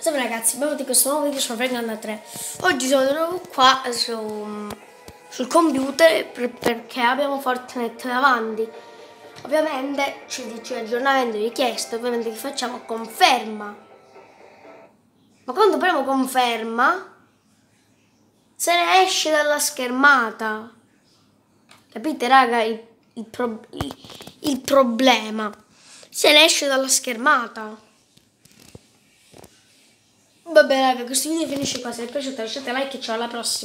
Salve ragazzi, benvenuti in questo nuovo video su Fragment 3. Oggi sono di nuovo qua sul computer perché abbiamo Fortnite davanti. Ovviamente ci dice aggiornamento richiesto, ovviamente che facciamo conferma. Ma quando premo conferma se ne esce dalla schermata. Capite raga il problema? Se ne esce dalla schermata. Vabbè raga, questo video finisce qua. Se vi è piaciuto lasciate like e ciao alla prossima.